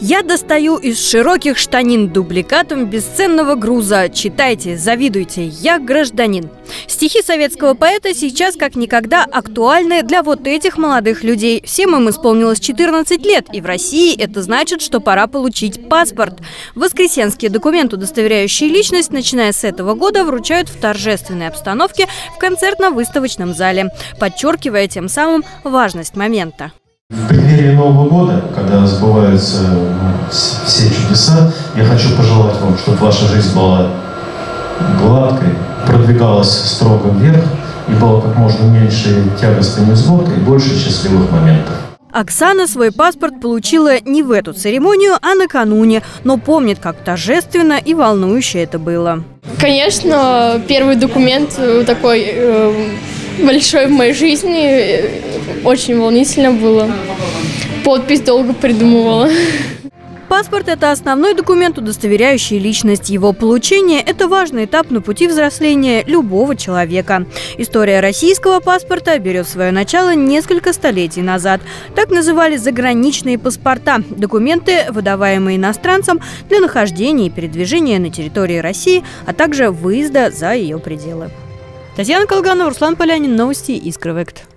Я достаю из широких штанин дубликатом бесценного груза. Читайте, завидуйте, я гражданин. Стихи советского поэта сейчас как никогда актуальны для вот этих молодых людей. Всем им исполнилось 14 лет, и в России это значит, что пора получить паспорт. Воскресенские документы, удостоверяющие личность, начиная с этого года, вручают в торжественной обстановке в концертно-выставочном зале, подчеркивая тем самым важность момента. В преддверии Нового года, когда сбываются все чудеса, я хочу пожелать вам, чтобы ваша жизнь была гладкой, продвигалась строго вверх и было как можно меньше тягостной невзгод и больше счастливых моментов. Оксана свой паспорт получила не в эту церемонию, а накануне, но помнит, как торжественно и волнующе это было. Конечно, первый документ такой большой в моей жизни, очень волнительно было. Подпись долго придумывала. Паспорт – это основной документ, удостоверяющий личность. Его получение – это важный этап на пути взросления любого человека. История российского паспорта берет свое начало несколько столетий назад. Так называли заграничные паспорта – документы, выдаваемые иностранцам для нахождения и передвижения на территории России, а также выезда за ее пределы. Татьяна Колганова, Руслан Полянин, новости Искровект.